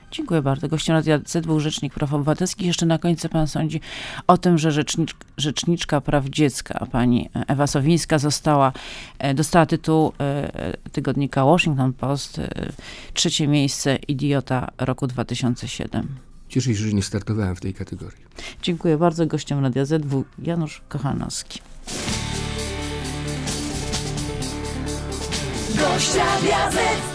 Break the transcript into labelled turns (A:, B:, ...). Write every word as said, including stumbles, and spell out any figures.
A: Dziękuję bardzo. Gościem Radia Z był Rzecznik Praw Obywatelskich. Jeszcze na końcu pan sądzi o tym, że rzecznicz, Rzeczniczka Praw Dziecka, pani Ewa Sowińska, została, dostała tytuł tygodnika Washington Post, trzecie miejsce idiota roku dwa tysiące siódmego.
B: Cieszę się, że nie startowałem w tej kategorii.
A: Dziękuję bardzo. Gościem Radia Z był Janusz Kochanowski.
C: Gość Radia Z.